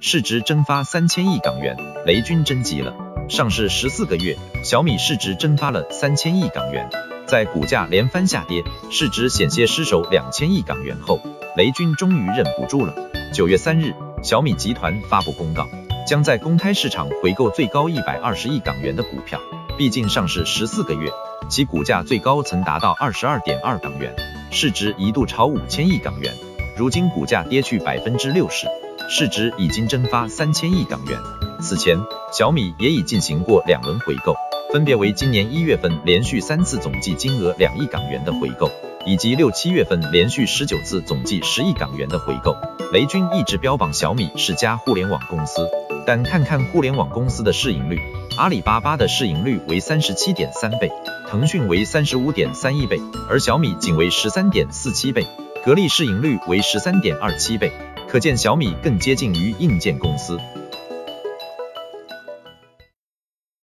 市值蒸发3000亿港元，雷军真急了。上市14个月，小米市值蒸发了3000亿港元。在股价连番下跌，市值险些失守2000亿港元后，雷军终于忍不住了。9月3日，小米集团发布公告，将在公开市场回购最高120亿港元的股票。毕竟上市14个月，其股价最高曾达到22.2港元，市值一度超5000亿港元。如今股价跌去60%，市值已经蒸发3000亿港元。此前，小米也已进行过2轮回购，分别为今年1月份连续3次总计金额2亿港元的回购，以及6、7月份连续19次总计10亿港元的回购。雷军一直标榜小米是家互联网公司，但看看互联网公司的市盈率，阿里巴巴的市盈率为37.3倍，腾讯为35.31倍，而小米仅为13.47倍，格力市盈率为13.27倍，可见小米更接近于硬件公司。